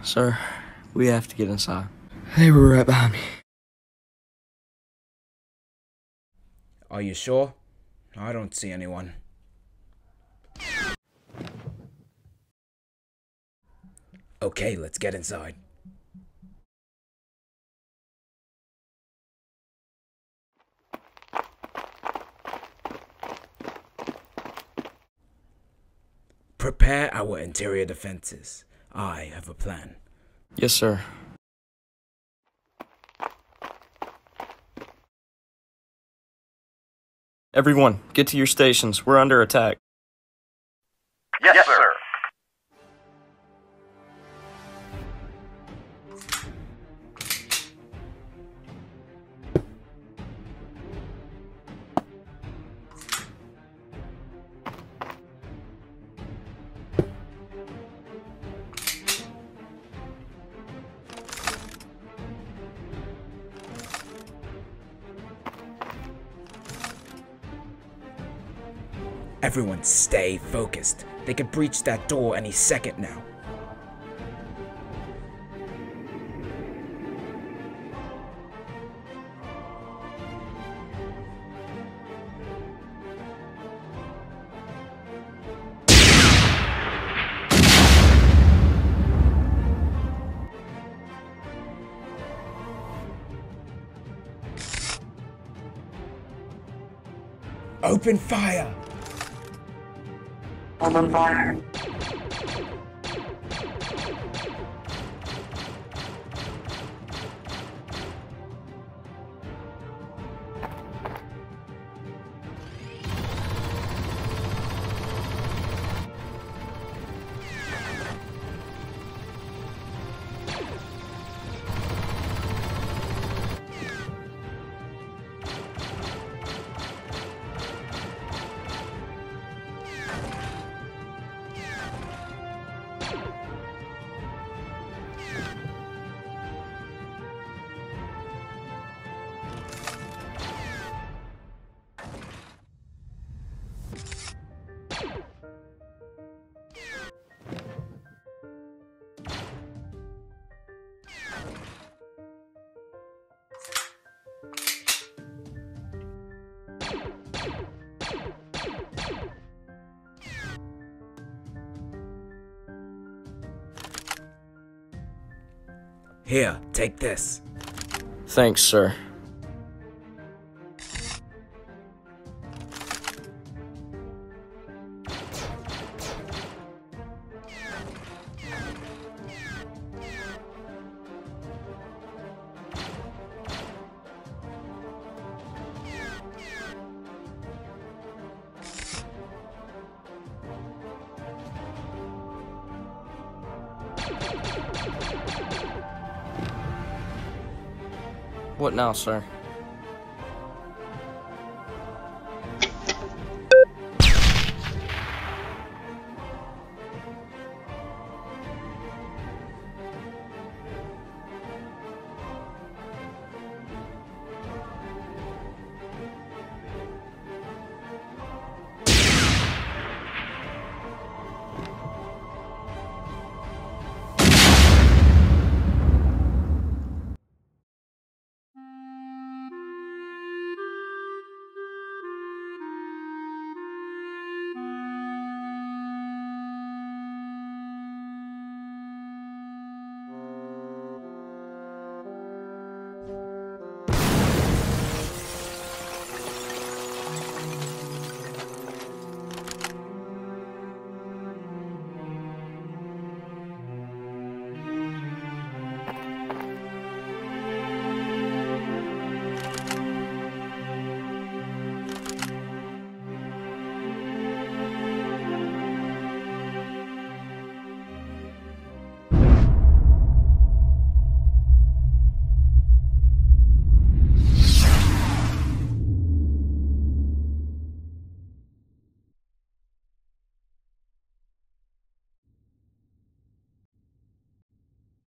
Sir, we have to get inside. They were right behind me. Are you sure? I don't see anyone. Okay, let's get inside. Prepare our interior defenses. I have a plan. Yes, sir. Everyone, get to your stations. We're under attack. Yes, sir. Everyone stay focused. They could breach that door any second now. Open fire! Open fire. Here, take this. Thanks, sir. What now, sir?